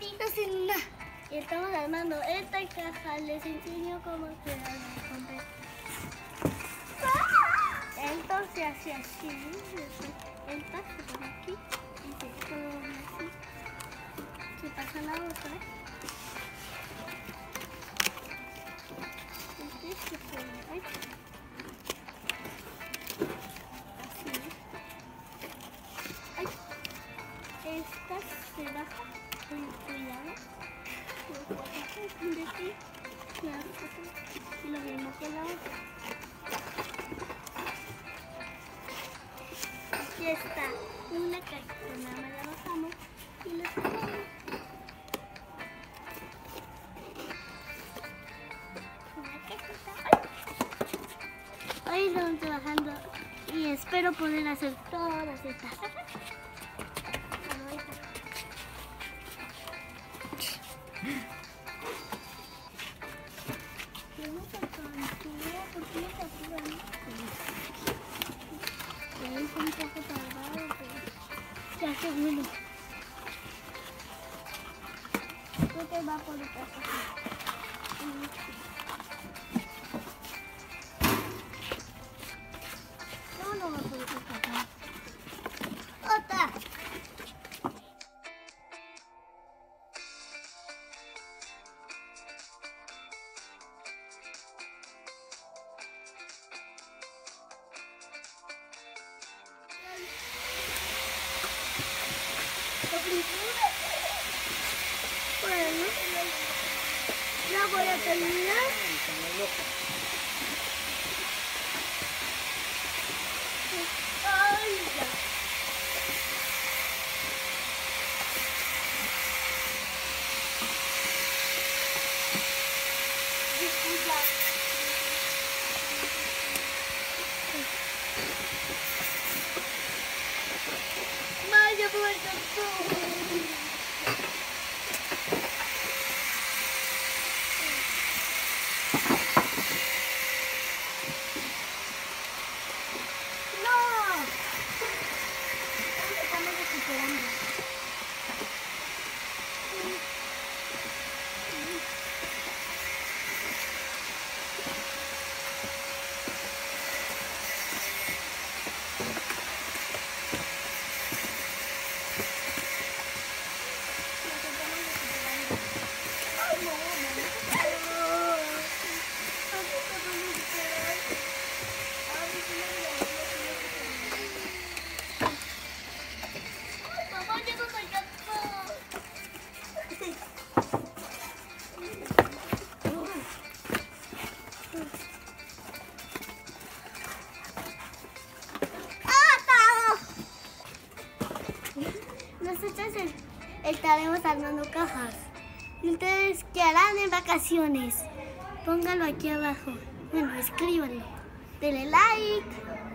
sin nada. Y estamos armando esta caja. Les enseño cómo se arma. Entonces así. Esta se pone aquí y se pone así. Se pasa la otra. Este se pone aquí. Así. Ay. Esta se baja con cuidado. De aquí. Y lo mismo que la otra. Aquí está una cajita, nada más la bajamos y la sacamos. Una cajita. Hoy estamos trabajando y espero poder hacer todas estas. Es un poco tardado, pero ya seguro. Creo que va por otra cosa. No va por otra cosa. ¡Otra! Bueno, ya voy a terminar. Ay, ya. Vaya muerto todo. Nosotros estaremos armando cajas. ¿Y ustedes qué harán en vacaciones? Pónganlo aquí abajo. Bueno, escríbanlo. Denle like.